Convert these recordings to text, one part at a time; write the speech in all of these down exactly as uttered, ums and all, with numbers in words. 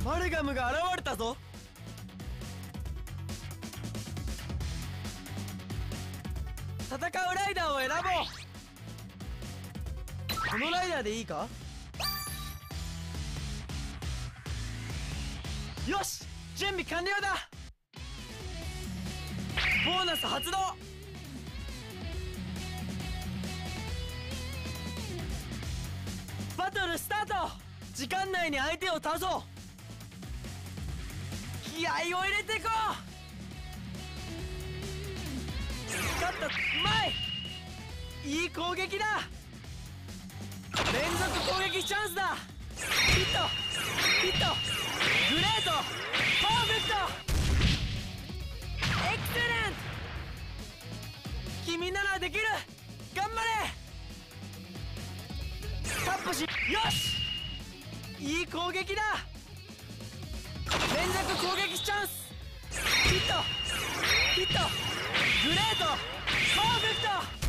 マルガムが現れたぞ。戦うライダーを選ぼう。このライダーでいいか。よし、準備完了だ。ボーナス発動。バトルスタート。時間内に相手を倒そう。気合を入れていこう。勝った。うまい。いい攻撃だ。連続攻撃チャンスだ。ヒットヒットグレートパーフェクトエクセレント。君ならできる。頑張れ。タップし。よし、いい攻撃だ。連続攻撃チャンス。ヒットヒットグレートパーフェクト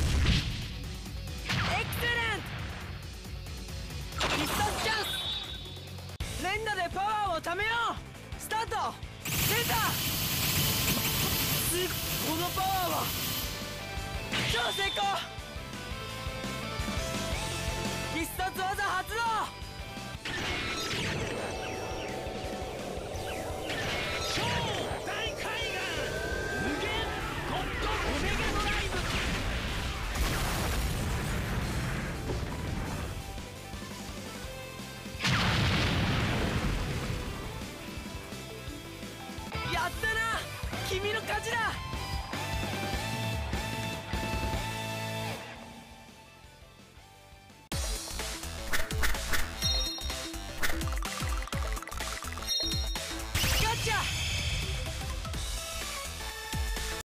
エクセレント。必殺チャンス。連打でパワーをためよう。スタート。出た。すこのパワーは超成功。